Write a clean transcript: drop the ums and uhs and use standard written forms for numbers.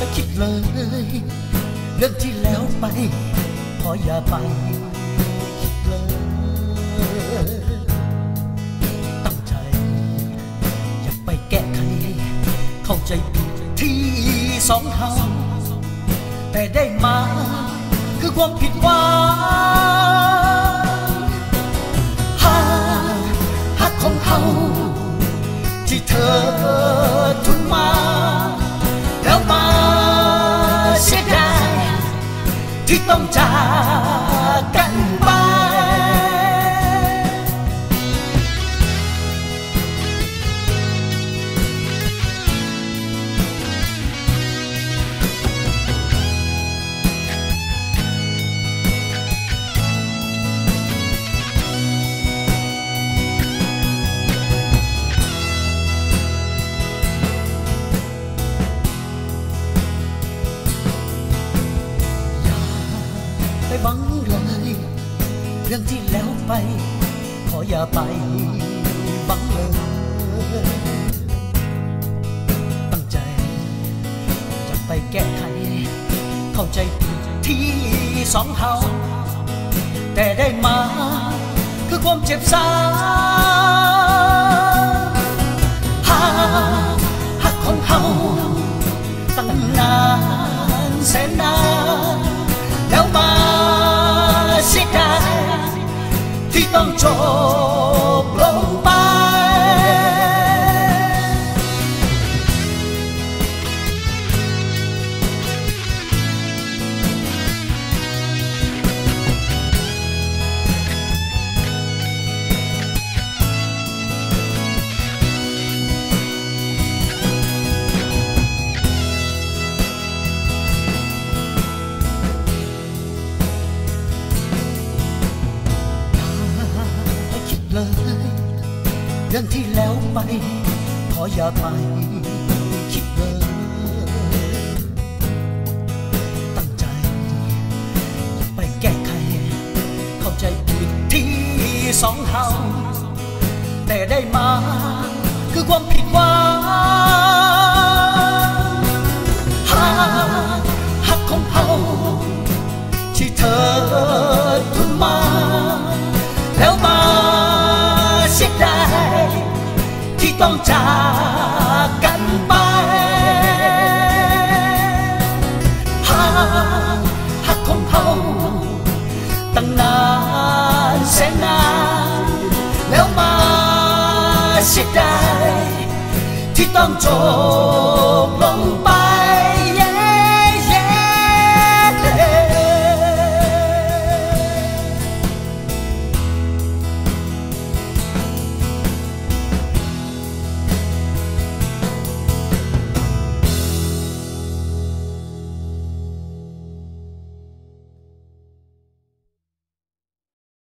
คิดเลยเรื่องที่แล้วไปขออย่าไปคิดเลยตั้งใจอยากไปแก้ไขเข้าใจผิดที่สองเฮาแต่ได้มาคือความผิดหวังหักของเฮาที่เธอทุนมาแล้วมาเสียดายที่ต้องจากกันไปไปหวังเลยเรื่องที่แล้วไปขออย่าไปหวังเลยตั้งใจจะไปแก้ไขเข้าใจผิดที่สองเฮาแต่ได้มาคือความเจ็บซ้ำหักของเฮาตั้งนานแสนนานแล้วมาเสียดายที่ต้องจบลงไปเลยเรื่องที่แล้วไปขออย่าไปคิดเลยตั้งใจไปแก้ไขเข้าใจผิดที่สองเฮาแต่ได้มาคือความผิดหวังหักของเฮาที่เธอทุนมาแล้วมาเสียดายที่ต้องจากกันไปหักของเขาตั้งนานแสนนานแล้วมาเสียดายที่ต้องจบลง